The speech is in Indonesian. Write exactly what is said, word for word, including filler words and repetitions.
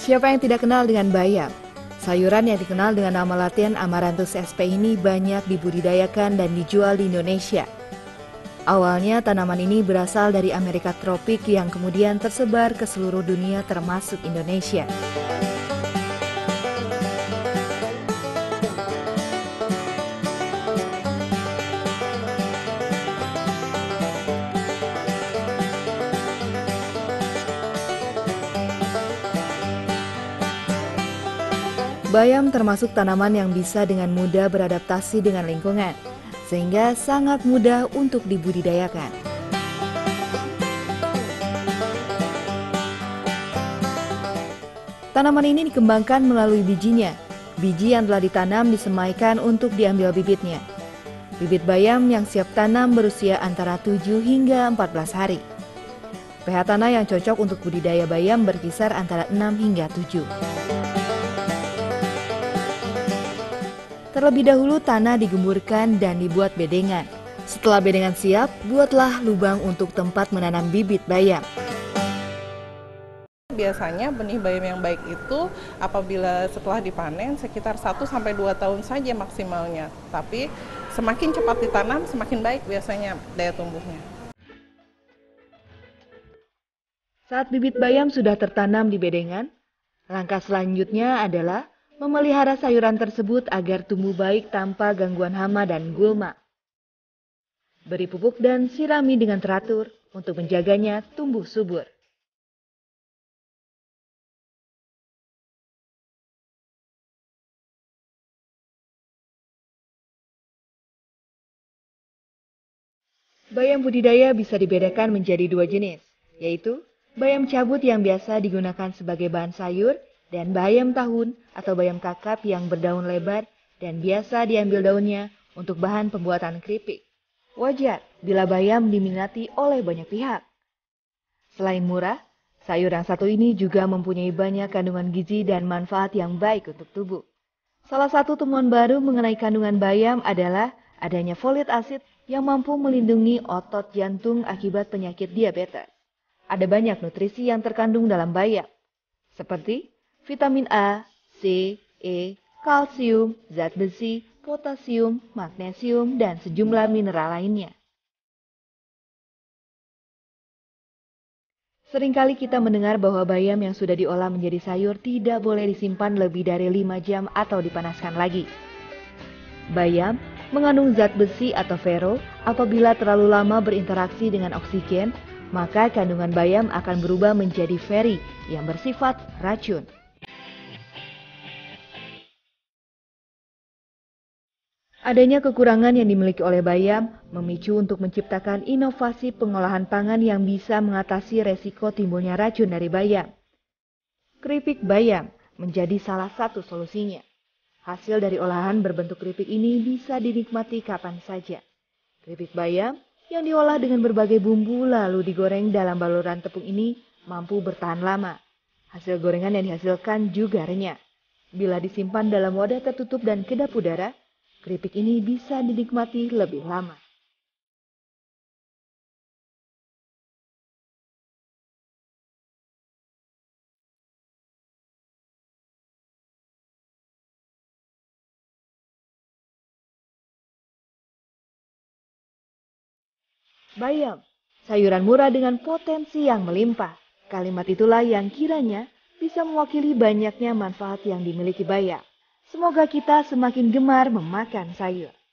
Siapa yang tidak kenal dengan bayam? Sayuran yang dikenal dengan nama Latin Amaranthus sp ini banyak dibudidayakan dan dijual di Indonesia. Awalnya tanaman ini berasal dari Amerika tropik yang kemudian tersebar ke seluruh dunia termasuk Indonesia. Bayam termasuk tanaman yang bisa dengan mudah beradaptasi dengan lingkungan, sehingga sangat mudah untuk dibudidayakan. Tanaman ini dikembangkan melalui bijinya. Biji yang telah ditanam disemaikan untuk diambil bibitnya. Bibit bayam yang siap tanam berusia antara tujuh hingga empat belas hari. pH tanah yang cocok untuk budidaya bayam berkisar antara enam hingga tujuh. Terlebih dahulu tanah digemburkan dan dibuat bedengan. Setelah bedengan siap, buatlah lubang untuk tempat menanam bibit bayam. Biasanya benih bayam yang baik itu apabila setelah dipanen sekitar satu sampai dua tahun saja maksimalnya. Tapi semakin cepat ditanam semakin baik biasanya daya tumbuhnya. Saat bibit bayam sudah tertanam di bedengan, langkah selanjutnya adalah memelihara sayuran tersebut agar tumbuh baik tanpa gangguan hama dan gulma. Beri pupuk dan sirami dengan teratur untuk menjaganya tumbuh subur. Bayam budidaya bisa dibedakan menjadi dua jenis, yaitu bayam cabut yang biasa digunakan sebagai bahan sayur, dan bayam tahun atau bayam kakap yang berdaun lebar dan biasa diambil daunnya untuk bahan pembuatan keripik. Wajar bila bayam diminati oleh banyak pihak. Selain murah, sayur yang satu ini juga mempunyai banyak kandungan gizi dan manfaat yang baik untuk tubuh. Salah satu temuan baru mengenai kandungan bayam adalah adanya folit acid yang mampu melindungi otot jantung akibat penyakit diabetes. Ada banyak nutrisi yang terkandung dalam bayam, seperti vitamin A, C, E, kalsium, zat besi, potasium, magnesium, dan sejumlah mineral lainnya. Seringkali kita mendengar bahwa bayam yang sudah diolah menjadi sayur tidak boleh disimpan lebih dari lima jam atau dipanaskan lagi. Bayam mengandung zat besi atau fero. Apabila terlalu lama berinteraksi dengan oksigen, maka kandungan bayam akan berubah menjadi feri yang bersifat racun. Adanya kekurangan yang dimiliki oleh bayam memicu untuk menciptakan inovasi pengolahan pangan yang bisa mengatasi resiko timbulnya racun dari bayam. Keripik bayam menjadi salah satu solusinya. Hasil dari olahan berbentuk keripik ini bisa dinikmati kapan saja. Keripik bayam yang diolah dengan berbagai bumbu lalu digoreng dalam baluran tepung ini mampu bertahan lama. Hasil gorengan yang dihasilkan juga renyah. Bila disimpan dalam wadah tertutup dan kedap udara, keripik ini bisa dinikmati lebih lama. Bayam, sayuran murah dengan potensi yang melimpah. Kalimat itulah yang kiranya bisa mewakili banyaknya manfaat yang dimiliki bayam. Semoga kita semakin gemar memakan sayur.